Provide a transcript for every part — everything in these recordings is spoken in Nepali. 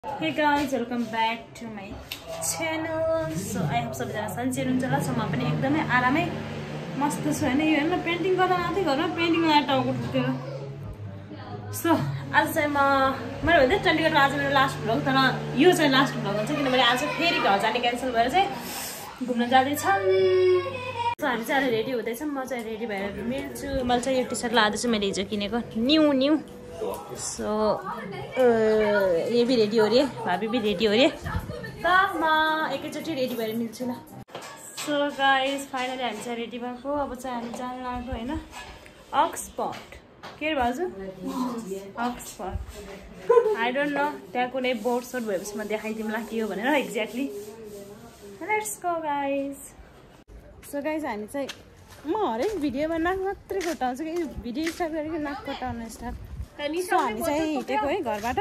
Hey guys, welcome back to my channel. So I hope सबैजना सन्चै हुनुहुन्छ होला। म पनि एकदमै आरामै मस्त छु हैन। यो हेर्न पेन्टिङ गर्दा माथि घरमा पेन्टिङ लगाएर टाउको दुख्यो। सो आज चाहिँ मैले भन्दै चण्डीगढमा आज मेरो लास्ट भ्लग, तर यो चाहिँ लास्ट भ्लग हुन्छ किनभने आज फेरि घर जाने क्यान्सल भएर चाहिँ घुम्न जाँदै छौं। सो हामी चाहिँ अहिले रेडी हुँदैछौँ। म चाहिँ रेडी भएर मिल्छु। मैले चाहिँ यो टी-सर्ट लादैछु, मैले हिजो किनेको न्यू। सो ये भी रेडी हो रही है, भाभी भी रेडी हो रही है, तो म एकैचोटि रेडी भएर मिल्छु ल। सो गाइस फाइनली हामी चाहिँ रेडी भएको। अब चाहिँ हामी जान लाग्यो हैन अक्सफोर्ड। के रे भाउजू? अक्सफोर्ड आई डोन्ट नो, त्यहाँ कुनै बोर्ड सोर्ड भएपछि म देखाइदिउँला के हो भनेर exactly. Let's go guys. So guys हामी चाहिँ म हरेक भिडियोमा नाक मात्रै कोटाउँछु कि भिडियो स्टार्ट गरेको नाक कोटाउन स्टार्ट। सो हामी चाहिँ हिँडेको है घरबाट।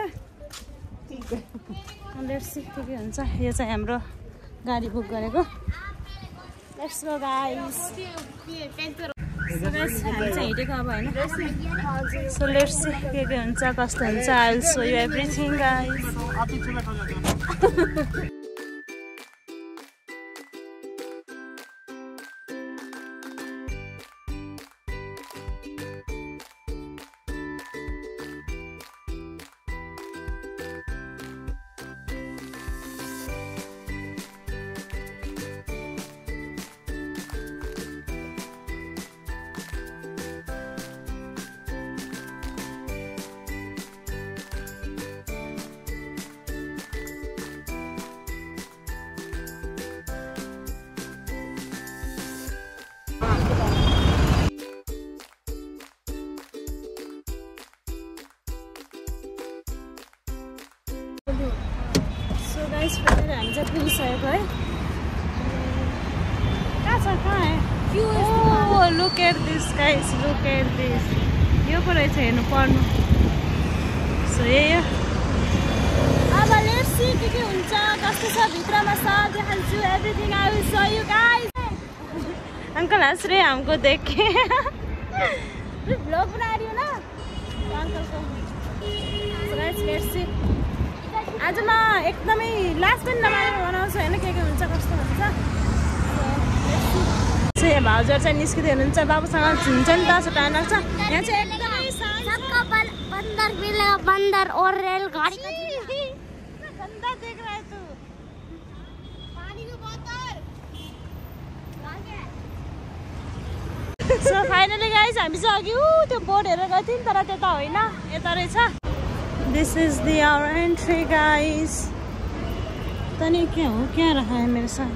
लेट्स सी के हुन्छ। यो चाहिँ हाम्रो गाडी बुक गरेको। Let's go guys. So guys हामी चाहिँ हिँडेको अब हैन। सो लेट्स सी के हुन्छ कस्तो हुन्छ। I will show you everything guys. So guys finally हामी चाहिँ पुगिसकेको है। कहाँ है? Oh look at this guys, look at this. यो पो रहेछ हेर्नु पर्नु। सो यही हो। अब लेट्स सी के हुन्छ कस्तो छ भित्रमा सब देखाउँछु everything. I will show you guys. Uncle हंस रहे हमको देख के। ब्लॉग बना रही हो ना अंकल को। So guys let's see. आज म एकदमै लास्ट पनि नमारेर बनाउँछु हैन के हुन्छ कस्तो हुन्छ। सो यहाँ भाउजूहरु चाहिँ निस्किँदै हुनुहुन्छ। बाबुसँग हुन्छ नि त सो टाइम लाग्छ। यहाँ चाहिँ एकदमै सबका बंदर मिलेगा, बंदर और रेलगाड़ी का गंदा देख रहा है तू। पानी की बोतल सो फाइनली गाइस हामी चाहिँ अघि त्यो बोर्ड हेरेर गएको थियौँ तर त्यता होइन, यता रहेछ। This is the our entry guys। तनी क्या हो, क्या रहा है मेरे साथ?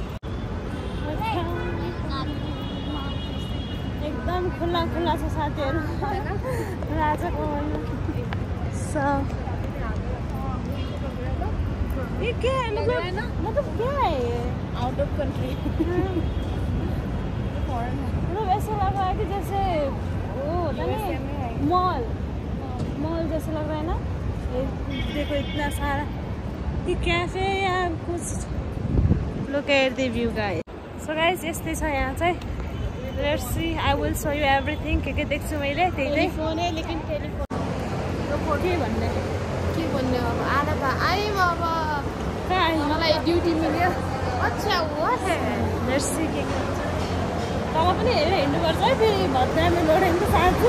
एकदम खुला खुला छ साथीहरु। राजाको सो ये क्या है? मतलब क्या है ये? Out of country. मतलब ऐसा लग रहा है कि जैसे वो मॉल जैसे लग रहा है ना। देखो इतना सारा ये कैफे या कुछ। Look at the view guys. So guys यस्तै छ यहाँ चाहिँ। Let's see I will show you everything. के देख्छु मैले त्यही चाहिँ। फोन है लेकिन टेलीफोन के भन्ने अब आधा त आयौँ अब कहाँ आयो? मलाई ड्युटी मिल्यो। अच्छा हुआ है। लेट्स सी के हुन्छ। तल पनि हेरेर हिँड्नुपर्छ है फेरि भद्रामी लोडेन त साँच्चो।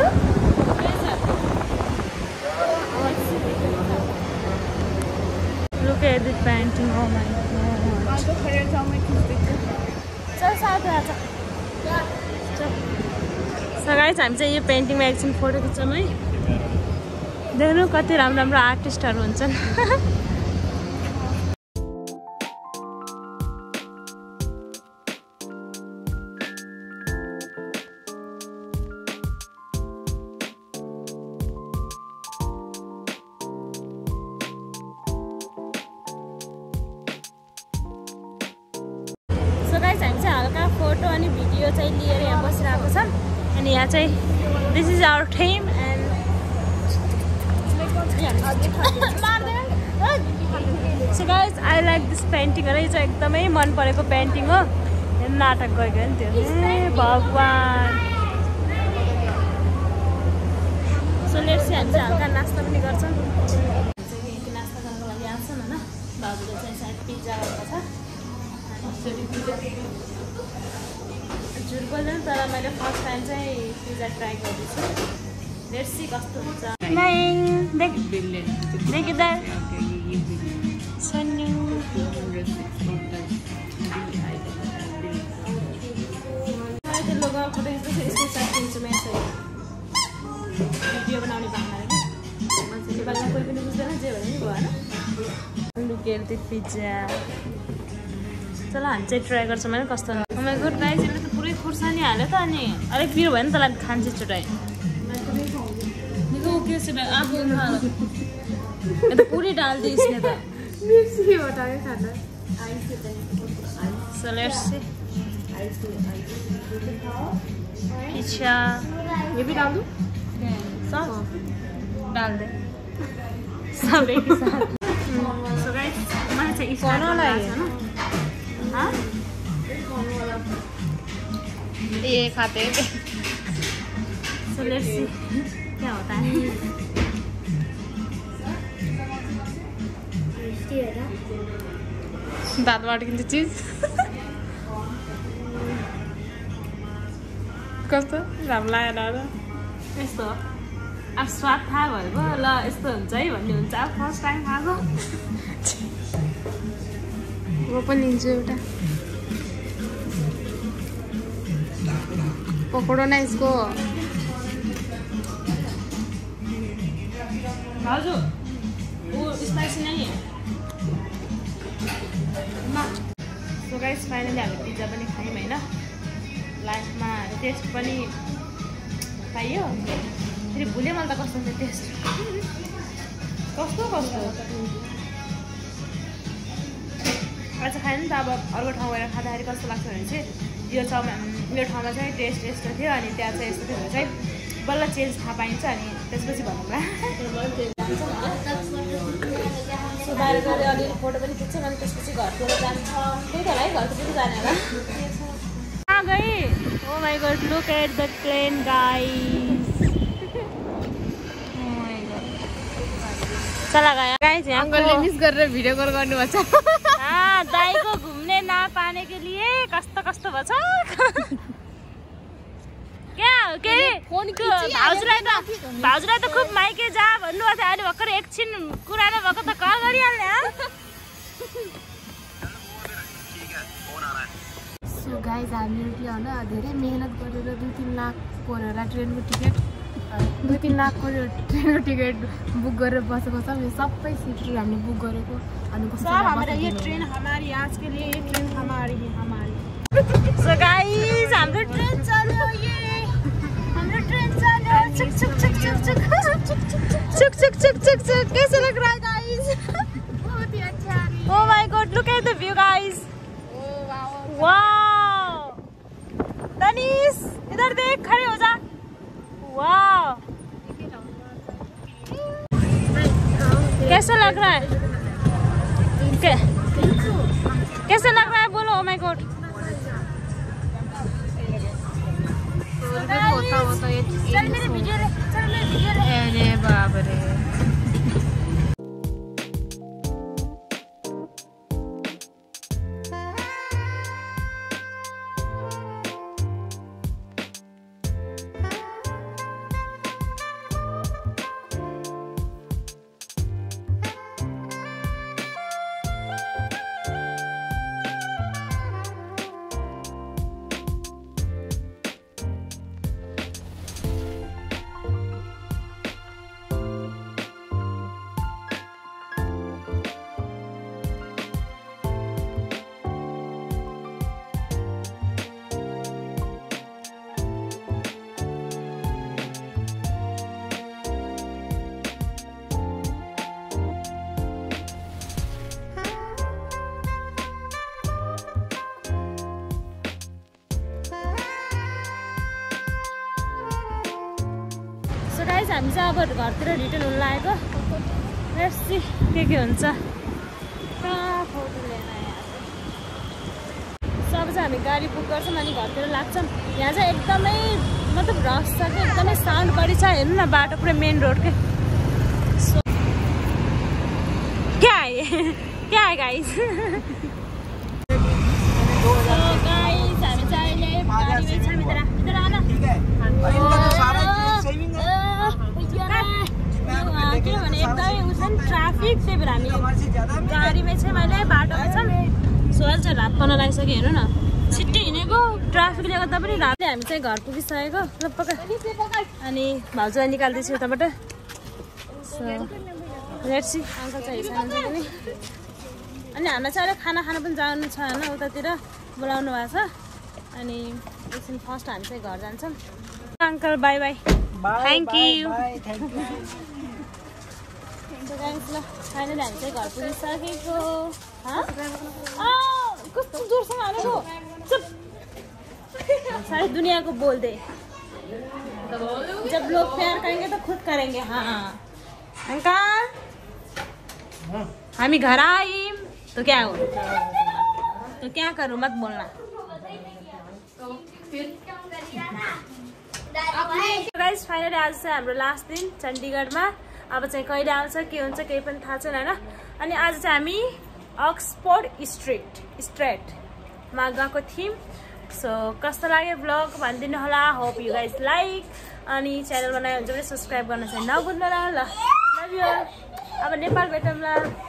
Look at this painting, oh my god. आज तो खड़े जाऊँ मैं खींच देती हूँ। चल साथ में आजा। चल। So guys हामी चाहिँ यो पेन्टिङमा एकछिन फोटो खिच्छौँ है। देख्नु कति राम्रो राम्रो आर्टिस्टहरू हुन्छन्। गाइस हामी चाहिँ हल्का फोटो अनि भिडियो चाहिँ लिएर यहाँ बसिरहेको छ। अनि यहाँ चाहिँ this is our team and so guys I like this painting. र यो चाहिँ एकदमै मन परेको पेन्टिङ हो। नाटक गएको नि त्यो। ए भगवान। सो लेट्स हामी चाहिँ हल्का नास्ता पनि गर्छौँ। नास्ता गर्नको लागि आउँछ। हैन बाबुले चाहिँ सायद पिज्जा गरेको छ झुट बोल्दैन तर मैले फर्स्ट टाइम चाहिँ पिज्जा ट्राई गर्दैछु लेट्स सी कस्तो हुन्छ देख इधर सन्यु लोगों को फोटो इसको साथ खींचो मैं सही वीडियो बनाउने बाहना है मान्छेले बाल्न कोही पनि बुझ्दैन जे भने नि भयो हैन लुकेर त्यो पिज्जा चल हामी चाहिँ ट्राई गर्छौँ हैन कस्तो हो माय गॉड गाइस यसले त पुरै खुर्सानी हाल्यो त अनि अलिक पिरो भयो नि तलाई खान्छ चटाइ निको के छ आप खा लो ये तो पूरी डाल दी इसने तो मिर्ची के बताए खाना so let's see पिज्जा ये भी डाल दूं सॉस डाल दे सब एक ही साथ so guys मैं से इस कौन वाला है ना हाँ ये खाते हैं so let's see क्या होता है दांत वाटकिंची चीज कस्तो राम्रो लागेन र यस्तो अब स्वाद थाहा भएको ल यस्तो हुन्छ है भन्ने हुन्छ अब फर्स्ट टाइम खाएको म पनि लिन्छु एउटा पकड़ो ना इसको भाउजू वो स्पाइसी नहीं है सो गाइस फाइनली हामी पिज्जा पनि खायौँ हैन लाइफमा टेस्ट पनि पाइयो फेरि भुले मलाई त कस्तो छ टेस्ट कस्तो आज खाएँ नि त अब अर्को ठाउँ गएर खाँदाखेरि कस्तो लाग्छ भने चाहिँ यो ठाउँमा चाहिँ टेस्ट यस्तो थियो अनि त्यहाँ चाहिँ यस्तो थियो भने चाहिँ बल्ल चेन्ज थाहा पाइन्छ अनि त्यसपछि भनौँला सो बाहिर गएर अलिअलि फोटो पनि खिच्छौँ अनि त्यसपछि घरतिर जान्छ त्यही त होला है घरतिर जाने होला कहाँ गई oh my god look at the plane guys चला गया गाइस यहाँ अंकलले मिस गरेर भिडियो कल गर्नुभएको छ दाई को घूमने ना पाने के लिए कस्तो भछ क्या के भाउजूलाई त खुब माइके जा भन्नुभएको थियो अहिले भर्खर एकछिन कुरा नभएको त कल गरिहाल्ने सो गाइज हामीहरूले होइन धेरै मेहनत गरेर 2-3 लाख परेर ट्रेनको टिकट 2-3 लाखको ट्रेनको टिकट बुक गरेर बसेको छ यो सबै सिटहरू हामीले बुक गरेको अनि ये ट्रेन हमारी आज के लिए ये ट्रेन हमारी है हमारी सो गाइस हाम्रो ट्रेन चल्यो ये हाम्रो ट्रेन चल्यो चुक चुक चुक चुक चुक चुक चुक चुक चुक चुक कैसा लग रहा है गाइस बहुत ही अच्छा oh my god look at the view guys wow Tanish इधर देख खड़े हो जा वाओ कैसा लग रहा है कैसा लग रहा है बोलो ओ माय गॉड चल मेरे वीडियो अरे बाप रे गाइस हामी चाहिँ अब घरतिर रिटर्न हुन लागेको लेट्स सी के हुन्छ कहाँ फोटो लिएर सब चाहिँ हामी गाडी बुक गर्छौँ अनि घरतिर लाग्छौँ यहाँ चाहिँ एकदमै मतलब रस छ कि एकदमै साउन्ड बढी छ हेर्नु न बाटो पुरै मेन रोड के क्या आए क्या है गाइस? गाइस हामी चाहिँ अहिले गाडीमै छ भित्र आना किनभने एकदमै उसन ट्राफिक त्यही भएर हामी गाडीमै छ मैले बाटोमा छन् सोल चाहिँ रात पर्न लागिसक्यो हेर्नु न छिट्टै हिँडेको ट्राफिकले गर्दा पनि रात हामी चाहिँ घर पुगिसकेको अनि भाउजूलाई निकाल्दैछु उताबाट लेट्स सी अङ्कल चाहिँ हिँड्छ पनि अनि हामीलाई चाहिँ अहिले खाना खान पनि जानु छ होइन उतातिर बोलाउनु भएको छ अनि एकछिन फर्स्ट हामी चाहिँ घर जान्छौँ uncle bye bye thank you ल फाइनली हामी चाहिँ घर पुगिसकेको कस्तो जोरसँग हालेको सारी दुनिया को बोल दे जब लोग प्यार करेंगे तो खुद करेंगे हाँ अंकल हामी घर आई तो क्या हो तो क्या करूँ मत बोलना गाइस फाइनली आज चाहिँ हाम्रो लास्ट दिन चण्डीगढमा अब चाहिँ कहिले आउँछ के हुन्छ केही पनि थाहा छैन हैन अनि आज चाहिँ हामी अक्सफोर्ड स्ट्रेटमा गएको थियौँ सो कस्तो लाग्यो ब्लग भनिदिनु होला होप यु गाइस लाइक अनि च्यानल बनायो भने चाहिँ सब्स्क्राइब गर्न चाहिँ नभुल्नु होला ल लभ यु अब नेपाल भेटौँ ल